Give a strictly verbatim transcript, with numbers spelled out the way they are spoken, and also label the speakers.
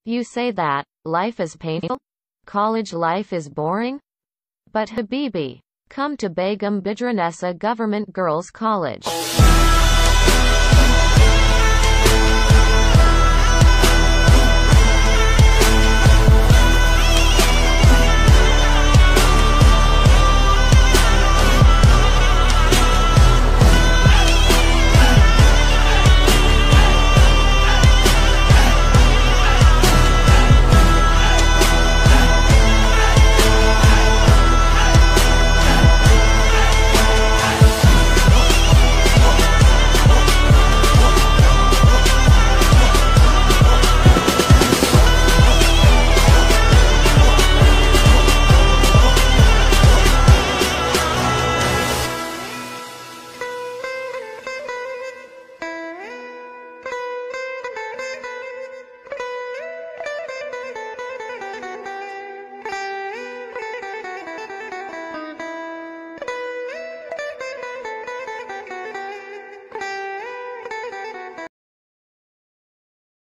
Speaker 1: You say that life is painful? College life is boring? But Habibi, come to Begum Badrunnessa Government Girls College.